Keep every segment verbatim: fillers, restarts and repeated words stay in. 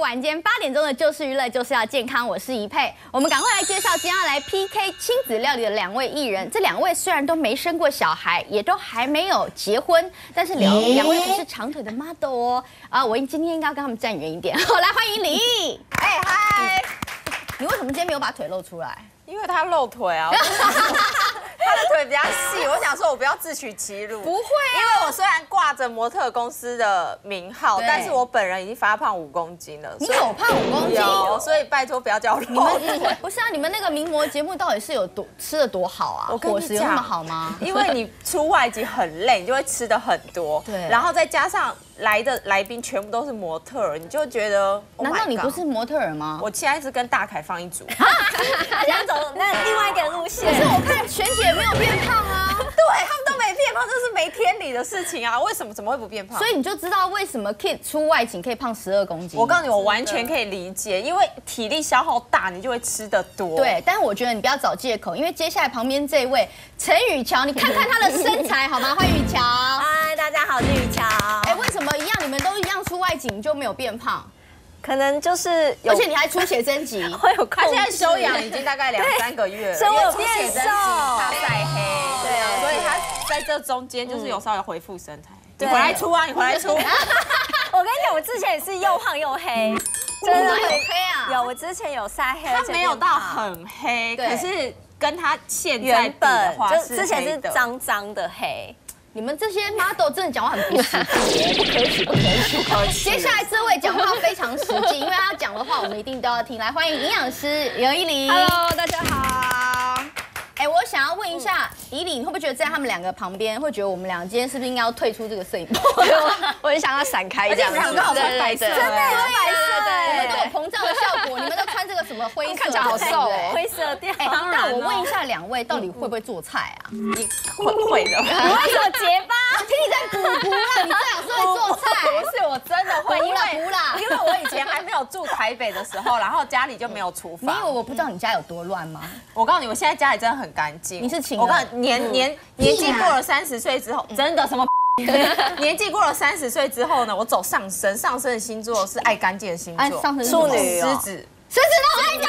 晚间八点钟的就是娱乐，就是要健康。我是怡佩，我们赶快来介绍今天要来 P K 亲子料理的两位艺人。这两位虽然都没生过小孩，也都还没有结婚，但是两两位不是长腿的 model 哦。啊，我今天应该要跟他们站远一点。好，来欢迎李毅。 哎嗨， 你为什么今天没有把腿露出来？ 因为他露腿啊。他的腿比较细，我想说，我不要自取其辱。 不会啊， 因为我虽然挂着模特公司的名号，但是我本人已经发胖五公斤了。 你有胖五公斤？ 有，所以拜托不要叫我露腿。 不是啊，你们那个名模节目到底是有多吃的多好啊？ 我跟你伙食有那么好吗？ 因为你出外景很累，你就会吃的很多， 对， 然后再加上来的来宾全部都是模特儿，你就觉得， 难道你不是模特儿吗？ 我现在是跟大凯放一组。 他想走那另外一个路线。 可是我看璇姐没有变胖啊。 对他们都没变胖，这是没天理的事情啊！为什么怎么会不变胖？ 所以你就知道为什么 Kid 出外景可以胖十二公斤。 我告诉你，我完全可以理解，因为体力消耗大，你就会吃得多。 对，但是我觉得你不要找借口，因为接下来旁边这位陈雨乔，你看看她的身材好吗？欢迎雨乔。 嗨，大家好，我是雨乔。 哎，为什么一样你们都一样出外景就没有变胖？ 可能就是有， 而且你还出写真集， 会有控制。 他现在休养已经大概两三个月了， 所以我出写真集，他晒黑， 对， 所以他在这中间就是有稍微恢复身材。你回来出啊，你回来出。 我跟你讲，我之前也是又胖又黑， 真的很黑啊。 有，我之前有晒黑， 他没有到很黑，可是跟他现在比的话， 就之前是脏脏的黑。 你们这些 model 真的讲话很不实际，不可取，不可取，不可取。接下来这位讲话非常实际，因为他讲的话我们一定都要听。来，欢迎营养师刘依玲。 Hello， 大家好。 哎，我想要问一下，依玲，你会不会觉得在他们两个旁边，会觉得我们俩今天是不是应该要退出这个摄影棚？ 我很想要闪开这样子， 对对对， 真的有白色， 我们都有膨胀的效果。你们都穿这个什么灰色？ 看起来好瘦哦， 灰色调。 哎，那我问一下两位，到底会不会做菜啊？ 你会会的。 你为什么结巴？ 我听你在补补啦，你最好是会做菜。 不是，我真的会，因为补啦， 因为我以前还没有住台北的时候，然后家里就没有厨房。 你以为我不知道你家有多乱吗？ 我告诉你，我现在家里真的很干净。 你是请我告诉你，年年年纪过了三十岁之后，真的什么？年纪过了三十岁之后呢，我走上升，上升的星座是爱干净的星座， 上升处女、 狮子， 狮子都爱干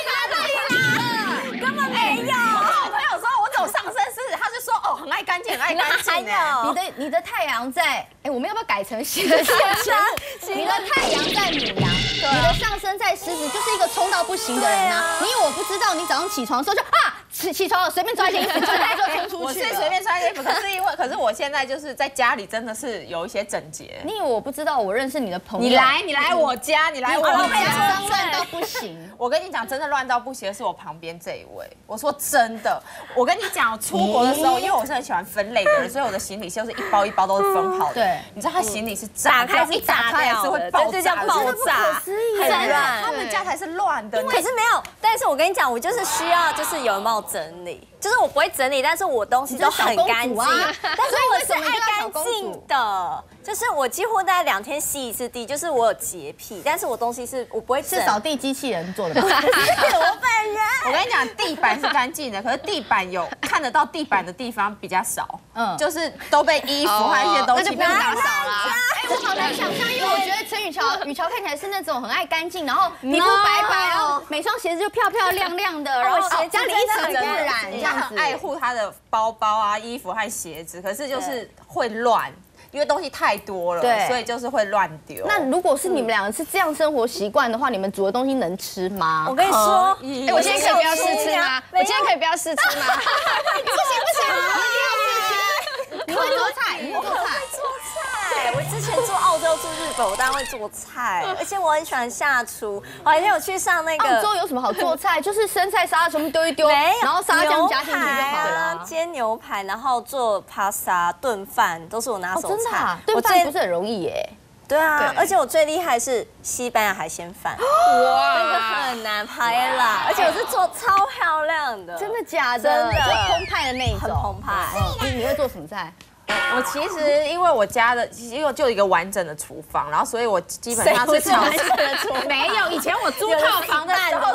净， 根本没有。 我朋友说我走上升狮子，他就说哦，很爱干净，很爱干净哎。 你的你的太阳在，哎，我们要不要改成新的先生？你的太阳在牡羊，你的上升在狮子，就是一个冲到不行的人啊！你以为我不知道？你早上起床的时候就啊，起起床了，随便穿一件衣服，穿就冲出去。 我是随便穿衣服，可是因为可是我现在就是在家里真的是有一些整洁。 你以为我不知道？我认识你的朋友， 你来你来我家，你来我家，乱到不行。 我跟你讲，真的乱到不行的是我旁边这一位。我说真的，我跟你讲，出国的时候，因为我是很喜欢分类的人，所以我的行李就是一包一包都是分好的。 对， 你知道他行李是炸开是一打开是会爆炸， 这叫爆炸， 很乱。 他们家才是乱的。 可是没有，但是我跟你讲，我就是需要就是有没有整理，就是我不会整理，但是我东西都很干净，但是我是爱干净的。就是我几乎大概两天吸一次地，就是我有洁癖，但是我东西是我不会整。 是扫地机器人做的吧？ 我本人。 我跟你讲，地板是干净的，可是地板有看得到地板的地方比较少，嗯，就是都被衣服和一些东西打扫啦。 哎，我好难想象，因为我觉得陈雨乔，雨乔看起来是那种很爱干净，然后皮肤白白，然后每双鞋子就漂漂亮亮的，然后家里一尘不染，这样子。 他很爱护他的包包啊、衣服和鞋子，可是就是会乱。因为东西太多了， 对， 所以就是会乱丢。 那如果是你们两个是这样生活习惯的话，你们煮的东西能吃吗？ 我跟你说， 哎，我今天可以不要试吃吗？我今天可以不要试吃吗？ 不行不行，一定要试吃。你会做菜？你会做菜？ 做菜。我之前住澳洲、住日本，我当然会做菜，而且我很喜欢下厨。我还有去上那个。 澳洲有什么好做菜？就是生菜沙拉全部丢一丢，然后沙拉酱加进去就好了。 煎牛排，然后做 pasta 炖饭，都是我拿手菜。 炖饭不是很容易耶。 对啊，而且我最厉害是西班牙海鲜饭，哇，那个很难拍啦，而且我是做超漂亮的， 真的假的？ 真的， 澎湃的那一种， 很澎湃。 你你会做什么菜？ 我其实因为我家的因为就一个完整的厨房，然后所以我基本上是炒。没有，以前我租套房的时候是那种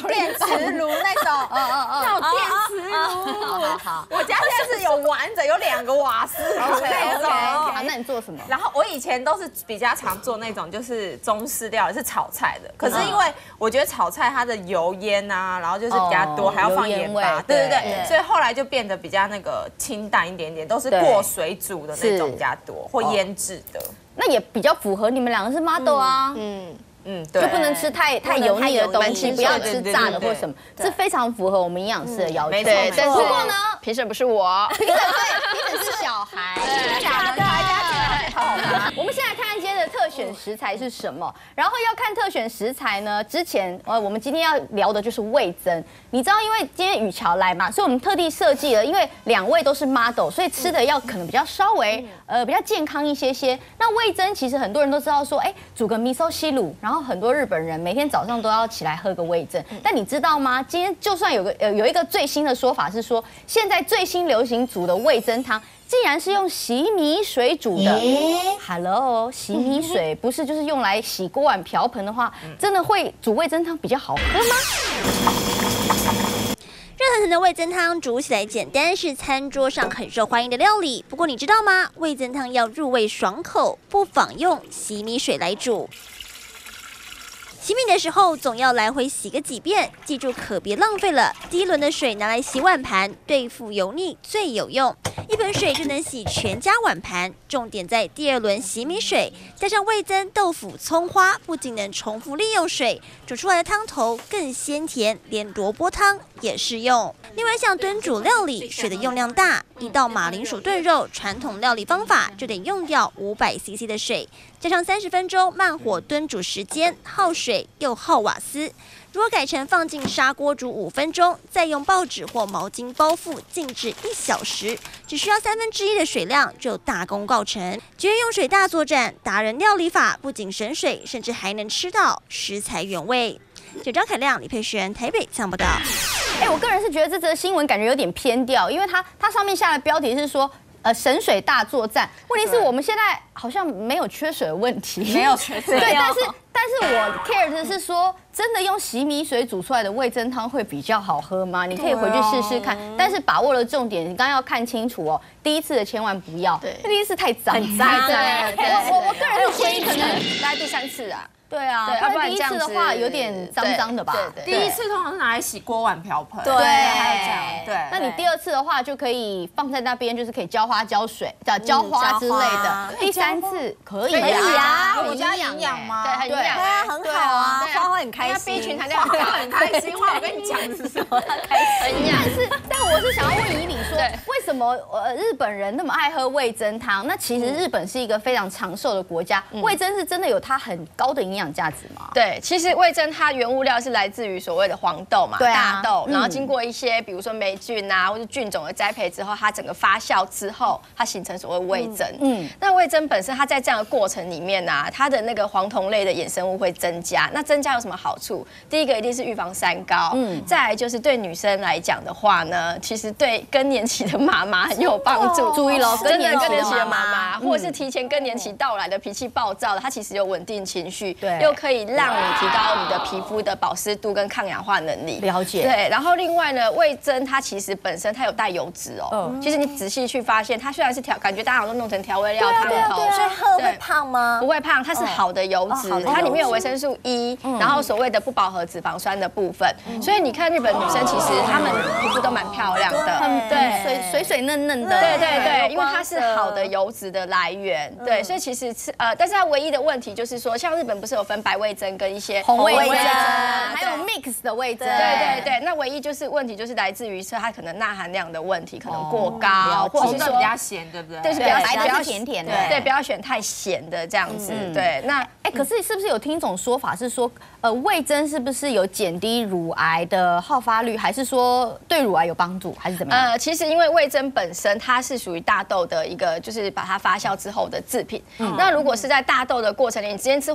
电磁炉那种， 哦哦哦， 那种电磁炉。 好好好我家现在是有玩的，有两个瓦斯炉那种。 好，那你做什么？ 然后我以前都是比较常做那种就是中式料理，是炒菜的。可是因为我觉得炒菜它的油烟啊，然后就是比较多，还要放盐巴，对对对，所以后来就变得比较那个清淡一点点，都是过水煮的那种比较多，或腌制的。 那也比较符合你们两个是 model 啊。嗯。 嗯，对， 就不能吃太太油腻的东西，不要吃炸的或什么， 对这非常符合我们营养师的要求。 没错对，但是不过呢， 评审不是我， 评审对，评审是小孩，假的，好的。我们先来看看今天的特选食材是什么。然后要看特选食材呢，之前呃，我们今天要聊的就是味噌。你知道，因为今天雨乔来嘛，所以我们特地设计了，因为两位都是 model， 所以吃的要可能比较稍微呃比较健康一些些。那味噌其实很多人都知道说，哎，煮个 miso 西卤，然后很多日本人每天早上都要起来喝个味噌。但你知道吗？今天就算有个呃有一个最新的说法是说，现在最新流行煮的味噌汤，竟然是用洗米水煮的。Hello， 洗米水不是就是用来洗锅碗瓢盆的话，真的会煮味噌汤比较好喝吗？ 热腾腾的味噌汤煮起来简单，是餐桌上很受欢迎的料理。不过你知道吗？味噌汤要入味爽口，不妨用洗米水来煮。洗米的时候总要来回洗个几遍，记住可别浪费了。第一轮的水拿来洗碗盘，对付油腻最有用，一盆水就能洗全家碗盘。重点在第二轮洗米水，加上味噌、豆腐、葱花，不仅能重复利用水，煮出来的汤头更鲜甜，连萝卜汤也适用。另外，像炖煮料理，水的用量大，一道马铃薯炖肉，传统料理方法就得用掉五百 C C 的水，加上三十分钟慢火炖煮时间，耗水又耗瓦斯。如果改成放进砂锅煮五分钟，再用报纸或毛巾包覆静置一小时，只需要三分之一的水量就大功告成。节约用水大作战，达人料理法不仅省水，甚至还能吃到食材原味。九张凯亮、李佩璇，台北采访报道。 哎，我个人是觉得这则新闻感觉有点偏调，因为它它上面下的标题是说。呃，省水大作战。问题是我们现在好像没有缺水的问题， 没有缺水。 对，但是但是我 care 的是说，真的用洗米水煮出来的味噌汤会比较好喝吗？你可以回去试试看。但是把握了重点，你刚刚要看清楚哦。第一次的千万不要，对，第一次太脏， 很脏。 对，我我个人是建议可能大概第三次啊。 对啊， 要不然第一次的话有点脏脏的吧？ 对第一次通常是拿来洗锅碗瓢盆。 对， 还有这样。对， 那你第二次的话就可以放在那边，就是可以浇花、浇水、叫浇花之类的。第三次可以啊， 我家营养吗？ 对，很营养， 对啊，很好啊，花会很开心。 B 群含量很高， 很开心。花我跟你讲是什么？ 很营养。 但是，但我是想要问以礼说，为什么呃日本人那么爱喝味噌汤？那其实日本是一个非常长寿的国家，味噌是真的有它很高的营养价值吗？ 对，其实味噌它原物料是来自于所谓的黄豆嘛，大豆，然后经过一些比如说霉菌啊或者菌种的栽培之后，它整个发酵之后，它形成所谓味噌。嗯，那味噌本身它在这样的过程里面啊，它的那个黄酮类的衍生物会增加。那增加有什么好处？第一个一定是预防三高，嗯，再来就是对女生来讲的话呢，其实对更年期的妈妈很有帮助。 注意喽，更年期的妈妈，或者是提前更年期到来的脾气暴躁的，它其实有稳定情绪， 对， 又可以让你提高你的皮肤的保湿度跟抗氧化能力。 了解。 对，然后另外呢，味噌它其实本身它有带油脂哦。嗯。其实你仔细去发现，它虽然是调，感觉大家好像弄成调味料汤头， 所以喝会胖吗？ 不会胖，它是好的油脂，它里面有维生素 E， 然后所谓的不饱和脂肪酸的部分。所以你看日本女生其实她们皮肤都蛮漂亮的， 对，水水水嫩嫩的。 对对对，因为它是好的油脂的来源。对，所以其实吃呃，但是它唯一的问题就是说，像日本不是有分白味噌跟一些红味噌， 还有 mix 的味噌。对对对，那唯一就是问题就是来自于是它可能钠含量的问题，可能过高，或者是说比较咸，对不对？ 对，是比较白的是甜甜的， 对，不要选太咸的这样子。对，那哎，可是是不是有听一种说法是说，呃，味噌是不是有减低乳癌的好发率，还是说对乳癌有帮助，还是怎么样？ 呃，其实因为味噌本身它是属于大豆的一个，就是把它发酵之后的制品。那如果是在大豆的过程里，你之前吃黄豆饭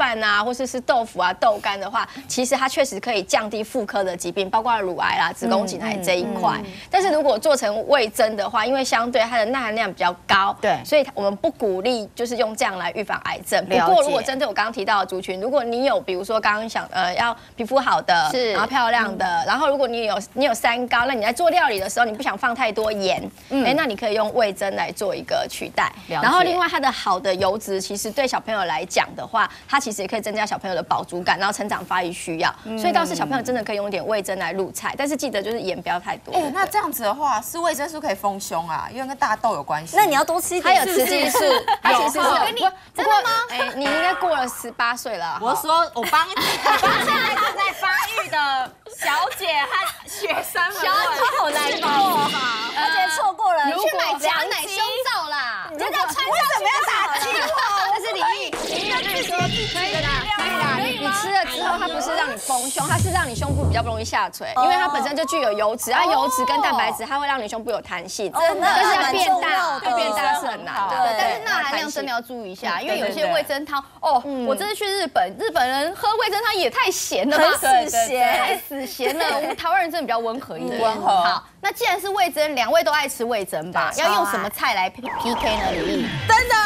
饭啊，或是吃豆腐啊、豆干的话，其实它确实可以降低妇科的疾病，包括乳癌啦、子宫颈癌这一块。但是如果做成味噌的话，因为相对它的钠含量比较高， 对， 所以我们不鼓励就是用这样来预防癌症。不过如果针对我刚刚提到的族群，如果你有比如说刚刚想呃要皮肤好的， 是， 然后漂亮的，然后如果你有你有三高，那你在做料理的时候你不想放太多盐，哎，那你可以用味噌来做一个取代。然后另外它的好的油脂，其实对小朋友来讲的话，它其实也可以增加小朋友的饱足感，然后成长发育需要。所以倒是小朋友真的可以用一点味噌来入菜，但是记得就是盐不要太多。 哎，那这样子的话，是味噌是可以丰胸啊，因为跟大豆有关系。 那你要多吃一点， 还有雌激素，它其实是有。 真的吗？ 哎，你应该过了十八岁了。 我说我帮我帮现在正在发育的小姐和学生们， 小姐好难过，而且错过了。 你去买假奶胸罩啦， 你就这样穿为什么要打击我？ 但是李毅，李毅跟你说可以啦，可以啦。你吃了之后，它不是让你丰胸，它是让你胸部比较不容易下垂，因为它本身就具有油脂，它油脂跟蛋白质，它会让你胸部有弹性。 真的， 但是要变大，要变大是很难的。 对，但是钠含量真的要注意一下，因为有些味噌汤，哦，我这次去日本，日本人喝味噌汤也太咸了吧， 很死咸， 太死咸了。我们台湾人真的比较温和一点。 温和。 好，那既然是味噌，两位都爱吃味噌吧？要用什么菜来 P K 呢？李毅， 真的。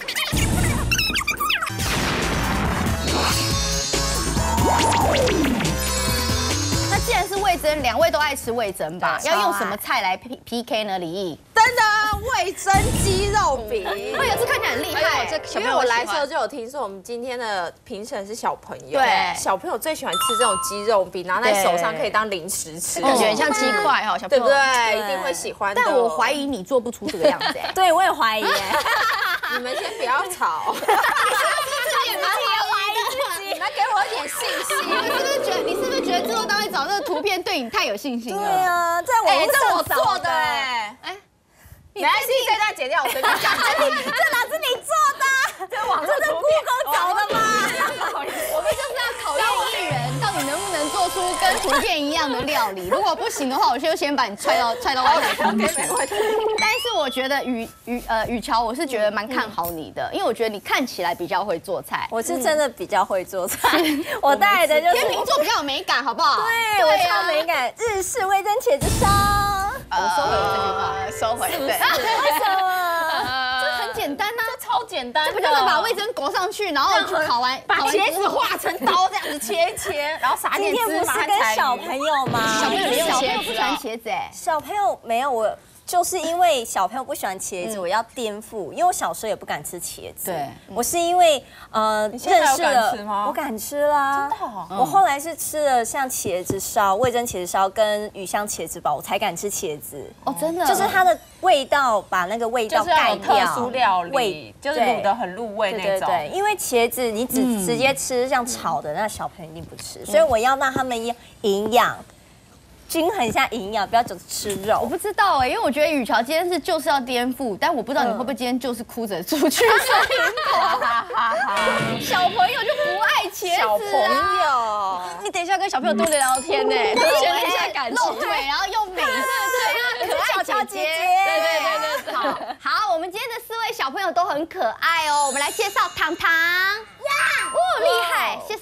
那既然是味噌，两位都爱吃味噌吧？要用什么菜来 P P K 呢？李毅， 真的味噌鸡肉饼， 哎呀，这看起来很厉害。 因为我来的时候就有听说，我们今天的评审是小朋友， 对， 小朋友最喜欢吃这种鸡肉饼，拿在手上可以当零食吃， 感觉很像鸡块哈，小朋友对不对？一定会喜欢的。 但我怀疑你做不出这个样子，哎， 对我也怀疑， 你们先不要吵。你们给我一点信心。 你是不是觉得？你是不是觉得制作单位找这个图片对你太有信心了？ 对啊，在网络上做的哎，哎，没关系，这段剪掉，我随便讲。 这哪是你做的？ 这网络这是 Google 找的吗？ 我们就是要考验艺人到底能不能做出跟图片一样的料理。如果不行的话，我就先把你踹到踹到外太空去。但是我觉得雨雨呃雨乔，我是觉得蛮看好你的，因为我觉得你看起来比较会做菜。 我是真的比较会做菜，我带来的就是天秤座比较有美感，好不好？ 对，我超美感，日式味噌茄子烧。 我收回我这句话， 收回。对， 为什么？ 这很简单呐， 这超简单， 这不就是把味噌裹上去，然后烤完把茄子化成刀这样子切一切，然后撒点芝麻和柴鱼。今天不是跟小朋友吗？ 小朋友小朋友不喜欢茄子哎， 小朋友没有我。就是因为小朋友不喜欢茄子，我要颠覆。因为我小时候也不敢吃茄子， 对， 我是因为呃认识了，我敢吃啦。 真的， 我后来是吃了像茄子烧、味噌茄子烧跟鱼香茄子煲，我才敢吃茄子。 哦，真的， 就是它的味道把那个味道盖掉， 特殊料理，就是卤的很入味那种。 对，因为茄子你只直接吃像炒的，那小朋友一定不吃，所以我要让他们营养。均衡一下营养，不要只吃肉。 我不知道哎，因为我觉得雨乔今天是就是要颠覆，但我不知道你会不会今天就是哭着出去摄影棚。小朋友就不爱茄子啊。 小朋友， 你等一下跟小朋友多聊聊天呢，多建立一下感情。 露腿，然后用美色，对，可爱小姐姐。对对对对，好，好，我们今天的四位小朋友都很可爱哦。我们来介绍糖糖，呀，哦，厉害，介绍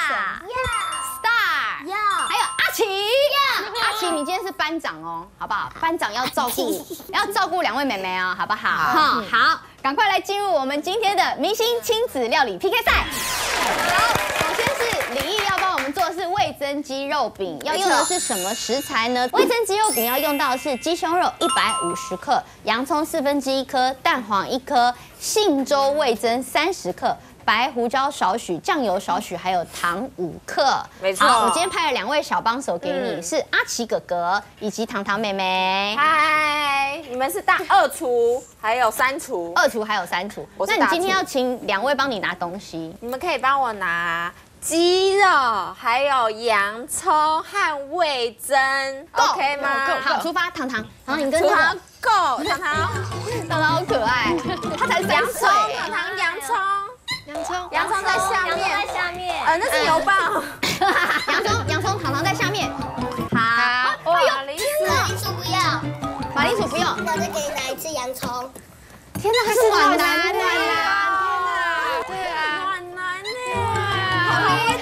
Ella，Star，还有阿奇。阿奇，你今天是班长哦，好不好？班长要照顾，要照顾两位妹妹哦，好不好？好，好，赶快来进入我们今天的明星亲子料理 P K 赛。好，首先是李毅要帮我们做的是味噌鸡肉饼，要用的是什么食材呢？味噌鸡肉饼要用到的是鸡胸肉一百五十克，洋葱四分之一颗，蛋黄一颗，信州味噌三十克。白胡椒少许，酱油少许，还有糖五克。 没错， 好，我今天派了两位小帮手给你，嗯、是阿奇哥哥以及糖糖妹妹。 嗨，你们是大二厨还有三厨？ 二厨还有三厨。那你今天要请两位帮你拿东西， 你们可以帮我拿鸡肉，还有洋葱和味噌 ，OK 吗？ 好，出发，糖糖，糖糖，你跟糖糖 Go， 糖糖， 糖糖好可爱，他才洋葱，糖糖洋葱。 洋葱， 洋葱在下面， 在下面， 呃，那是油棒。 洋葱，洋葱，糖糖在下面。 好， 哎呦， 马铃薯不要， 马铃薯不用。 那再给你拿一次洋葱。 天哪，它是暖男呢！ 天哪， 对啊，暖男呢！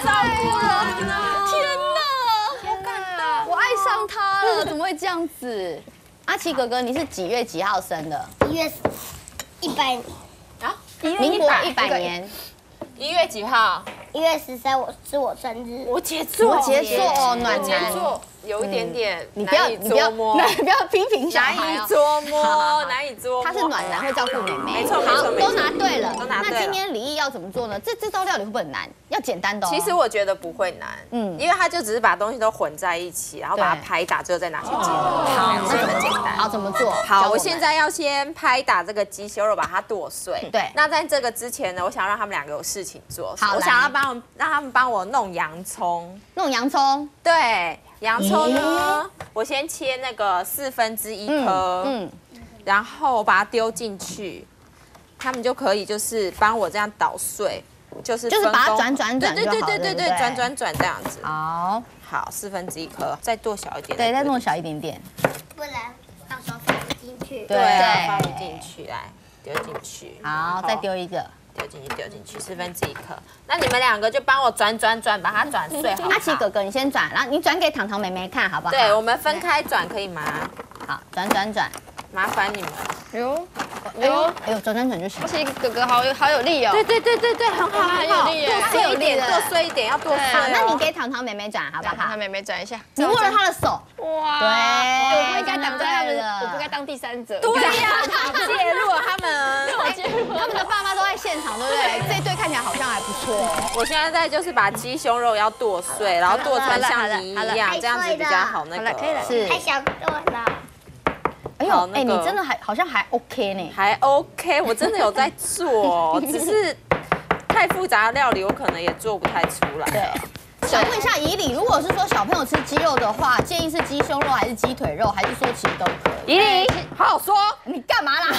照顾人呢？天哪，好感动，我爱上他了，怎么会这样子？阿奇哥哥，你是几月几号生的？ 一月一百啊， 民国一百年。 一月几号？ 一月十三，我是我生日。 摩羯座， 摩羯座哦，暖摩羯座有一点点你不要难以捉摸， 你不要批评小孩难以捉摸，难以捉摸。 他是暖男，会照顾妹妹。 没错没错， 好，都答对了， 都答对了。 那今天李毅要怎么做呢？这这道料理会不会很难？要简单的哦。 其实我觉得不会难，嗯，因为它就只是把东西都混在一起，然后把它拍打之后再拿去煎。好，所以很简单。 好，怎么做？ 好，我现在要先拍打这个鸡胸肉，把它剁碎。 对。 那在这个之前呢，我想让他们两个有事情做。 好， 我想要帮我让他们帮我弄洋葱。 弄洋葱。 对，洋葱呢，我先切那个四分之一颗，嗯，然后我把它丢进去，他们就可以就是帮我这样捣碎，就是就是把它转转转， 对对对对对，转转转这样子。 好， 好，四分之一颗，再剁小一点， 对，再弄小一点点， 不然到时候放不进去。 对， 放进去来，丢进去。 好，再丢一个。 丢进去，丢进去，四分之一颗。那你们两个就帮我转转转，把它转碎，好不好？ 阿奇哥哥，你先转，然后你转给糖糖妹妹看，好不好？ 对，我们分开转可以吗？ 好，转转转， 麻烦你们。 哟， 哎呦，哎呦，转转转就行。 而且哥哥好有好有力哦。 对对对对对，很好很好，剁碎一点，剁碎一点，要剁碎。 好，那你给糖糖妹妹转，好不好？ 糖糖妹妹转一下。 你握了她的手。 哇， 对， 我不应该挡在他们，我不该当第三者。 对呀，介入了他们， 他们的爸妈都在现场，对不对？这对看起来好像还不错。 我现在在就是把鸡胸肉要剁碎，然后剁成像泥一样，这样子比较好那个。 可以了， 是。 太小剁了。 哎呦，哎，你真的还好像还 OK 呢， 还 OK， 我真的有在做，只是太复杂的料理我可能也做不太出来。 对。想问一下以礼，如果是说小朋友吃鸡肉的话，建议是鸡胸肉还是鸡腿肉，还是说其实都可以？ 以礼，好好说， 你干嘛啦？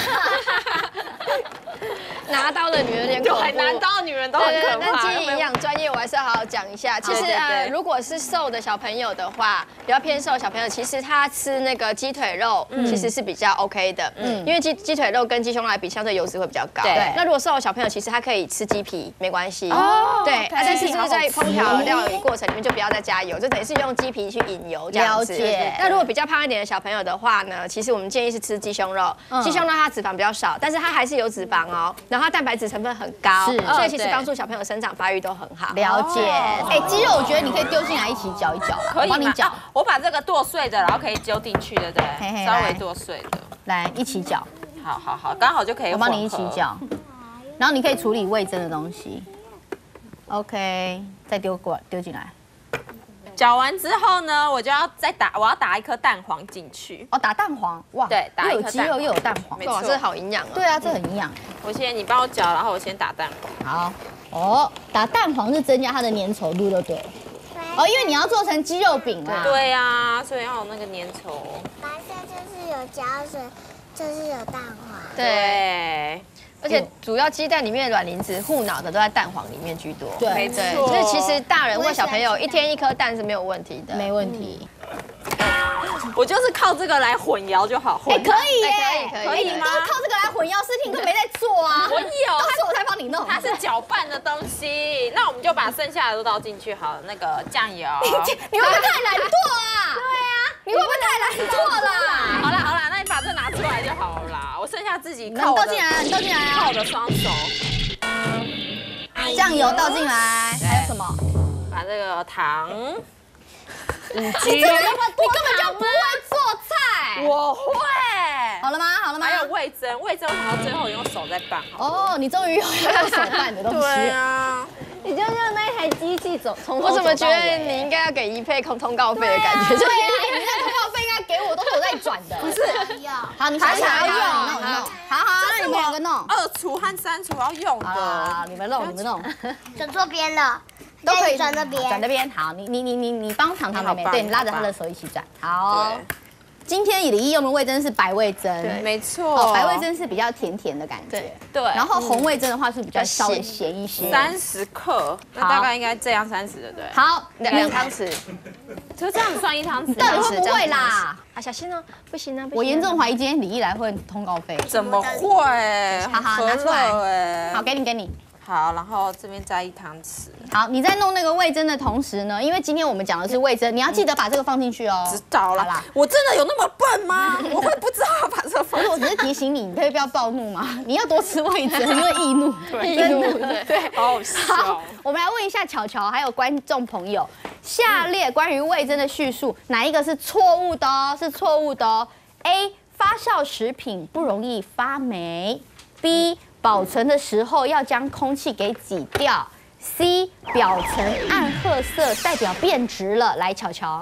拿刀的女人有点恐怖， 拿刀的女人都很可怕。 但基因营养专业，我还是要好好讲一下。其实呃，如果是瘦的小朋友的话，比较偏瘦的小朋友，其实他吃那个鸡腿肉其实是比较 OK 的，嗯，因为鸡鸡腿肉跟鸡胸肉来比，相对油脂会比较高。对。那如果瘦的小朋友，其实他可以吃鸡皮，没关系。哦。对。但是就是在烹调料理过程里面就不要再加油，就等于是用鸡皮去引油这样子。了解。那如果比较胖一点的小朋友的话呢，其实我们建议是吃鸡胸肉。鸡胸肉它脂肪比较少，但是它还是有脂肪哦。然后它蛋白质成分很高，所以其实帮助小朋友生长发育都很好。 了解。哎，鸡肉我觉得你可以丢进来一起搅一搅啦，我帮你搅。 我把这个剁碎的，然后可以丢进去，对不对？稍微剁碎的， 来一起搅。 好好好，刚好就可以。 我帮你一起搅，然后你可以处理味噌的东西。OK， 再丢过丢进来。 搅完之后呢，我就要再打，我要打一颗蛋黄进去。 哦，打蛋黄，哇， 对，打又有鸡肉又有蛋黄， 没错， 这好营养哦。 对啊，这很营养。 我先你帮我搅，然后我先打蛋黄。 好，哦，打蛋黄是增加它的粘稠度，对不对？哦，因为你要做成鸡肉饼啊。 对啊，所以要有那个粘稠。 白色就是有胶水，就是有蛋黄。 对。 而且主要鸡蛋里面的卵磷脂护脑的都在蛋黄里面居多。 对， 没错。 所以其实大人或小朋友一天一颗蛋是没有问题的， 没问题。 我就是靠这个来混淆就好。 哎，可以耶， 可以， 可以吗？靠这个来混淆，思婷根本没在做啊。 我有， 都是我在帮你弄。 它是搅拌的东西，那我们就把剩下的都倒进去好了。那个酱油， 你会不会太懒惰啊？对啊，你会不会太懒惰啦？ 好啦好啦，那你把这拿出来就好了啦。我剩下自己靠倒进来，你倒进来啊！ 靠我的双手， 酱油倒进来，还有什么？ 把这个糖。 你根本你根本就不会做菜， 我会。 好了吗？好了吗？ 还有味噌，味噌我想到最后用手再拌好。 哦，你终于有要用手拌的东西。 对啊， 你就用那一台机器走，从我怎么觉得你应该要给一配通通告费的感觉？ 对啊，你那通告费应该给我，都是我在转的。不是，好，你想要用，弄弄。好好，那你们两个弄。 二厨和三厨要用的。 好，你们弄，你们弄。 转错边了。 都可以转那边， 转那边。好，你你你你你帮糖糖妹妹，对你拉着她的手一起转。好，今天李毅用的味噌是白味噌， 对，没错。 白味噌是比较甜甜的感觉， 对。 然后红味噌的话是比较稍微咸一些， 三十克，那大概应该这样三十的，对。 好， 两两汤匙， 就这样算一汤匙。 到底会不会啦？ 啊，小心哦，不行啊！ 我严重怀疑今天李毅来会通告费， 怎么会？ 好好拿出来，好，给你给你。 好，然后这边加一汤匙。 好，你在弄那个味噌的同时呢，因为今天我们讲的是味噌，你要记得把这个放进去哦。 知道了啦。我真的有那么笨吗？我会不知道把这个放进去。 我只是提醒你，你可以不要暴怒嘛。你要多吃味噌，因为易怒。 易怒， 对，好好笑。 好，我们来问一下巧巧还有观众朋友，下列关于味噌的叙述，哪一个是错误的哦？是错误的哦。A. 发酵食品不容易发霉。B. 保存的时候要将空气给挤掉。C. 表层暗褐色代表变质了。来，巧巧。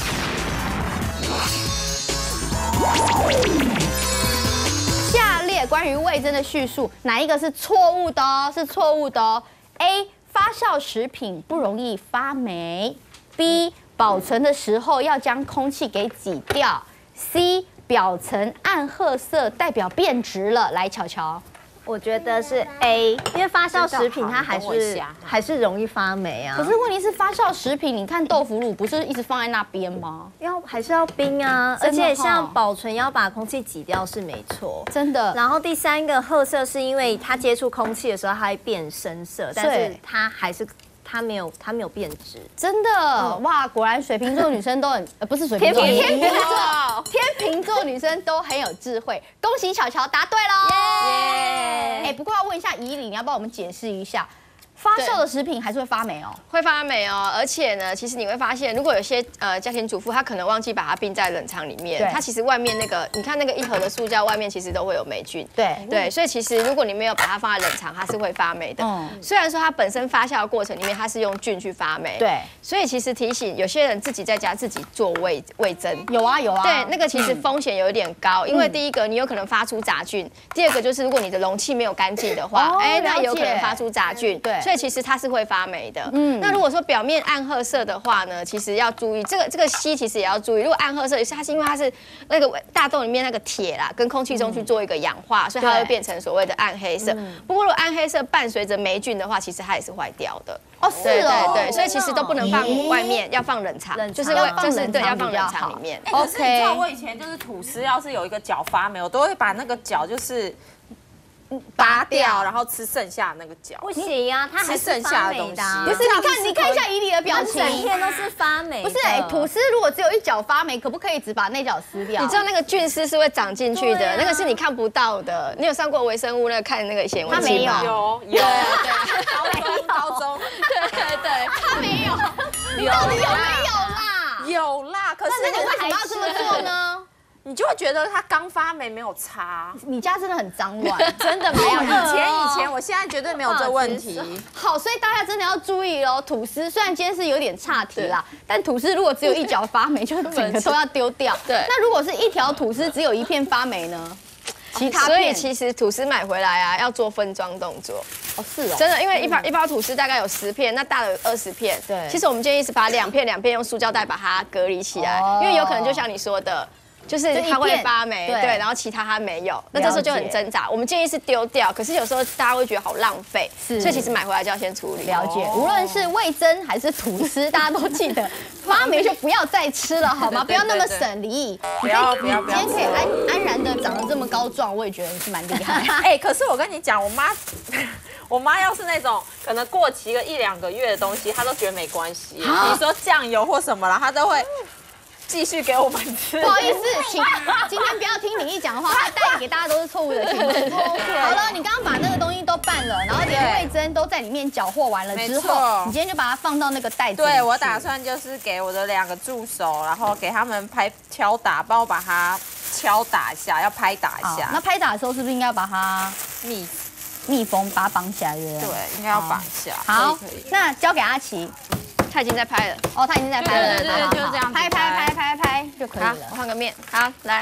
下列关于味噌的叙述，哪一个是错误的哦？是错误的哦。A. 发酵食品不容易发霉。B. 保存的时候要将空气给挤掉。C. 表层暗褐色代表变质了。来，巧巧。 我觉得是 A， 因为发酵食品它还是还是容易发霉啊。 可是问题是发酵食品，你看豆腐乳不是一直放在那边吗？ 要还是要冰啊，而且像保存要把空气挤掉是没错， 真的。 然后第三个褐色是因为它接触空气的时候它会变深色，但是它还是。它没有，它没有变质， 真的、嗯、哇！果然水瓶座女生都很，呃，不是水瓶座，天秤座，天秤座女生都很有智慧。恭喜巧巧答对喽！耶！哎，不过要问一下怡里，你要帮我们解释一下。发酵的食品还是会发霉哦， 会发霉哦，而且呢，其实你会发现，如果有些呃家庭主妇，她可能忘记把它冰在冷藏里面，它其实外面那个，你看那个一盒的塑胶外面其实都会有霉菌， 对对，所以其实如果你没有把它放在冷藏，它是会发霉的。嗯，虽然说它本身发酵的过程里面它是用菌去发霉， 对， 所以其实提醒有些人自己在家自己做味味噌， 有啊有啊， 对，那个其实风险有一点高，因为第一个你有可能发出杂菌，第二个就是如果你的容器没有干净的话，哎，那有可能发出杂菌，对，所以其实它是会发霉的。嗯，那如果说表面暗褐色的话呢，其实要注意这个这个硒其实也要注意。如果暗褐色，它是因为它是那个大豆里面那个铁啦，跟空气中去做一个氧化，所以它会变成所谓的暗黑色。不过如果暗黑色伴随着霉菌的话，其实它也是坏掉的。 哦，是哦， 对对，所以其实都不能放外面，要放冷藏，就是为就是对，要放冷藏里面。 可是你知道我以前就是吐司，要是有一个角发霉，我都会把那个角就是。拔掉，然后吃剩下的那个角。 不行啊，它还是剩下的东西。 不是，你看，你看一下怡里的表情， 整片都是发霉。 不是，哎，吐司如果只有一角发霉，可不可以只把那角撕掉？ 你知道那个菌丝是会长进去的，那个是你看不到的。你有上过微生物那个看那个显微镜吗？ 有有对，高中高中， 对对对， 他没有，你到底有没有啦？ 有啦，可是那你为什么要这么做呢？ 你就会觉得它刚发霉没有擦， 你家真的很脏乱， 真的没有。以前以前，我现在绝对没有这问题。 好，所以大家真的要注意哦。吐司虽然今天是有点岔题啦，但吐司如果只有一角发霉，就整个都要丢掉。对，那如果是一条吐司只有一片发霉呢？其他所以其实吐司买回来啊，要做分装动作。 哦，是哦， 真的，因为一包一包吐司大概有十片，那大的有二十片。对，其实我们建议是把两片两片用塑胶袋把它隔离起来，因为有可能就像你说的。就是它会发霉，对，然后其他它没有，那这时候就很挣扎。我们建议是丢掉，可是有时候大家会觉得好浪费，是，所以其实买回来就要先处理。 了解，无论是味噌还是吐司，大家都记得发霉就不要再吃了，好吗？不要那么省力。 不要不要不要！ 今天可以安安然的长得这么高壮，我也觉得你是蛮厉害。 哎，可是我跟你讲，我妈，我妈要是那种可能过期个一两个月的东西，她都觉得没关系。你说酱油或什么了，她都会。继续给我们吃。 不好意思，请今天不要听你一讲的话，他带给大家都是错误的信息。好了，你刚刚把那个东西都拌了，然后连味噌都在里面搅和完了之后，你今天就把它放到那个袋子里。 对，我打算就是给我的两个助手，然后给他们拍敲打，帮我把它敲打一下，要拍打一下。 那拍打的时候是不是应该要把它密密封，把它绑起来？对不对？ 对，应该要绑一下。 好，那交给阿奇。 他已经在拍了哦，他已经在拍了， 对对对，就是这样， 拍拍拍拍拍就可以了。 我换个面，好，来，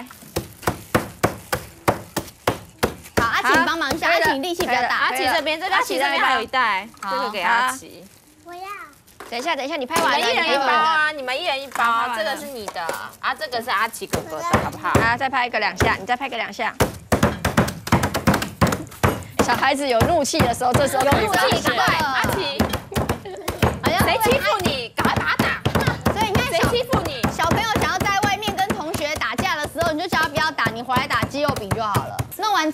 好，阿奇帮忙一下，阿奇力气比较大。 阿奇这边，这个阿奇这边还有一袋，这个给阿奇。 我要。 等一下，等一下，你拍完了， 一人一包啊，你们一人一包啊，这个是你的啊，这个是阿奇哥哥的，好不好？ 啊，再拍一个两下，你再拍个两下。小孩子有怒气的时候，这时候有怒气，对，阿奇。谁欺负你？赶快把他打！ 所以你看， 谁欺负你？ 小朋友想要在外面跟同学打架的时候，你就叫他不要打，你回来打鸡肉饼就好了。弄完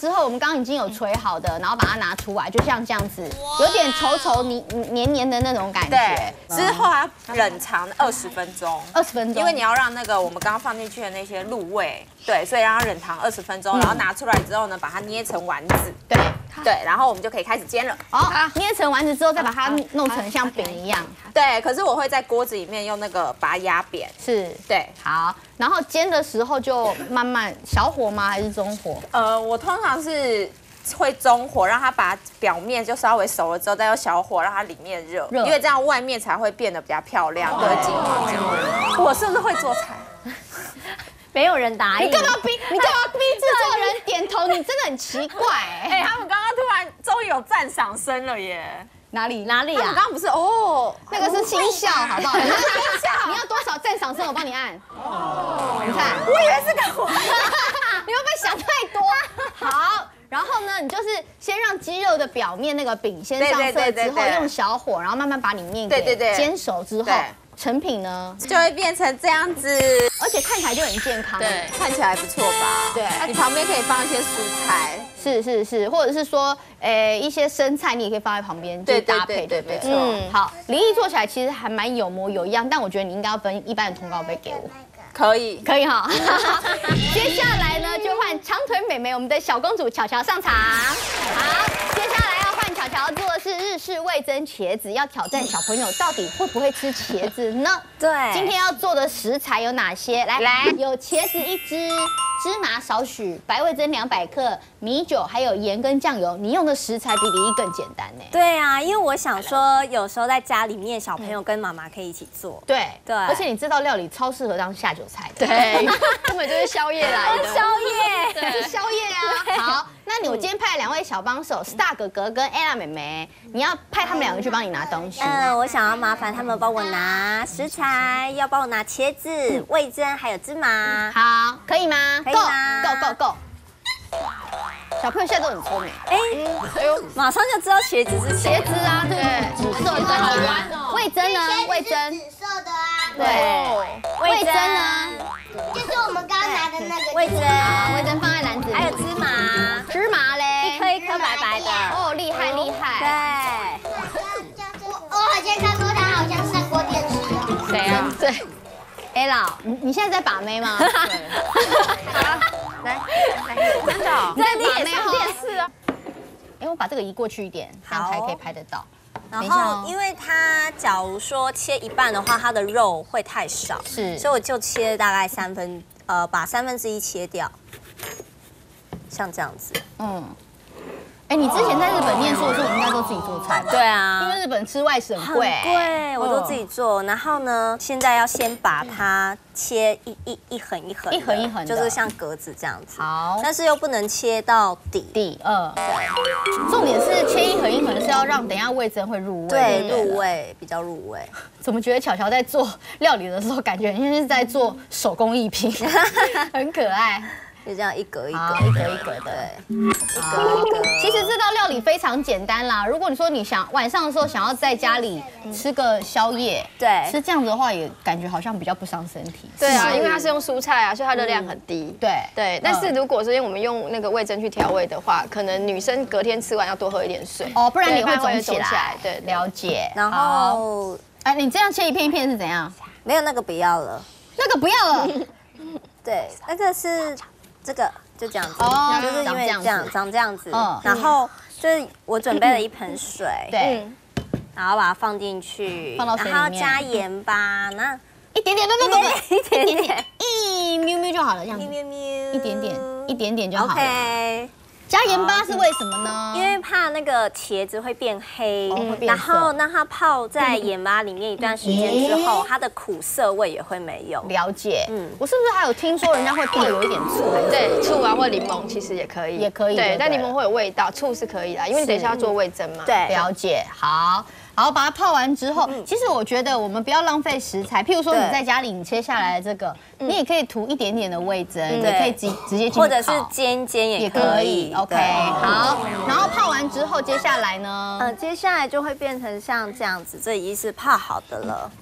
之后，我们刚刚已经有捶好的，然后把它拿出来，就像这样子，有点稠稠黏黏黏的那种感觉。 对，之后要冷藏二十分钟， 二十分钟， 因为你要让那个我们刚刚放进去的那些入味，对，所以让它冷藏二十分钟，然后拿出来之后呢，把它捏成丸子， 对对，然后我们就可以开始煎了。 好，捏成丸子之后，再把它弄成像饼一样。 对，可是我会在锅子里面用那个把它压扁。 是， 对， 好，然后煎的时候就慢慢小火吗？还是中火？ 呃，我通常是会中火，让它把表面就稍微熟了之后，再用小火让它里面热，因为这样外面才会变得比较漂亮，就会金黄金黄。我是不是会做菜？ 没有人答应。 你干嘛逼？你干嘛逼制作人点头？你真的很奇怪哎、 欸！他们刚刚突然终于有赞赏声了耶！ 哪里哪里啊？ 他们刚刚不是哦， 那个是心笑，好不好？你你要多少赞赏声？我帮你按。哦，你看， 我以为是个我， 你会不会想太多？好。然后呢，你就是先让鸡肉的表面那个饼先上色之后，用小火，然后慢慢把里面给煎熟之后，成品呢就会变成这样子， 而且看起来就很健康， 对，看起来不错吧？ 对， 你旁边可以放一些蔬菜， 是是是，或者是说，诶一些生菜你也可以放在旁边，就搭配，对对，没错。嗯，好，梨意做起来其实还蛮有模有样，但我觉得你应该要分一般的通告费给我。 可以， 可以哈。接下来呢，就换长腿妹妹，我们的小公主巧巧上场。好，接下来要换巧巧做的是日式味噌茄子，要挑战小朋友到底会不会吃茄子呢？ 对， 今天要做的食材有哪些？来来，有茄子一只，芝麻少许，白味噌两百克，米酒，还有盐跟酱油。你用的食材比梨意更简单呢。 对啊，因为我想说，有时候在家里面，小朋友跟妈妈可以一起做。 对对， 而且你这道料理超适合当下酒菜的。 对，根本就是宵夜来的。 宵夜， 对，是宵夜啊。好，那你我今天派两位小帮手 ，Star 哥哥跟 Ella 妹妹，你要派他们两个去帮你拿东西。 嗯，我想要麻烦他们帮我拿食材，要帮我拿茄子、味噌还有芝麻。 好，可以吗？ 可以吗 ？Go Go Go！ 小朋友现在都很聪明。 哎，哎呦，马上就知道茄子是茄子啊，对，紫色的好玩哦。味噌呢？味噌紫色的啊。 对，味噌呢？ 就是我们刚刚拿的那个味噌， 味噌放在篮子里， 还有芝麻， 芝麻嘞， 一颗一颗白白的。 哦，厉害厉害。 对。 我我好像看过他，好像上过电视哦。 谁啊？对。Ella，你你现在在把妹吗？对。好，来来，真的， 在你也上电视啊？ 哎，我把这个移过去一点，这样才可以拍得到。 然后，因为它假如说切一半的话，它的肉会太少， 是， 所以我就切大概三分，呃，把三分之一切掉，像这样子。嗯。 哎，你之前在日本念书的时候，你应该都自己做菜吧？ 对啊， 因为日本吃外食很贵， 很贵，我都自己做。然后呢，现在要先把它切一一一横一横， 一横一横， 就是像格子这样子。 好， 但是又不能切到底。 底，嗯，对。重点是切一横一横是要让等一下味噌会入味， 对，入味比较入味。 怎么觉得巧巧在做料理的时候，感觉很像是在做手工艺品，很可爱。 就这样一格一格， 一格一格的， 对，一格一格。 其实这道料理非常简单啦。如果你说你想晚上的时候想要在家里吃个宵夜， 对， 吃这样子的话也感觉好像比较不伤身体。 对啊，因为它是用蔬菜啊，所以它热量很低。 对对，但是如果是因为我们用那个味噌去调味的话，可能女生隔天吃完要多喝一点水哦，不然你会肿起来。 对， 了解。 然后， 哎，你这样切一片一片是怎样？ 没有那个不要了， 那个不要了。 对，那个是。这个就这样子，哦、就是因为这样长这样子，嗯、然后就是我准备了一盆水， 对， 然后把它放进去， 放到水里面， 然后加盐巴，那一点点，不不不不， 一点点， 一喵喵就好了，这样子， 喵喵， 一点点，一点点就好了。 OK。 加盐巴是为什么呢？ 因为怕那个茄子会变黑，然后让它泡在盐巴里面一段时间之后，它的苦涩味也会没有。 了解，嗯，我是不是还有听说人家会泡有一点醋？ 对，醋啊或柠檬其实也可以， 也可以。 对，但柠檬会有味道，醋是可以的，因为你等一下要做味噌嘛。 对， 了解，好。然后把它泡完之后，其实我觉得我们不要浪费食材。譬如说你在家里你切下来的这个，你也可以涂一点点的味噌，也可以直直接进去或者是煎煎也可以。 OK， 好。然后泡完之后，接下来呢？ 嗯，接下来就会变成像这样子，这已经是泡好的了。 对。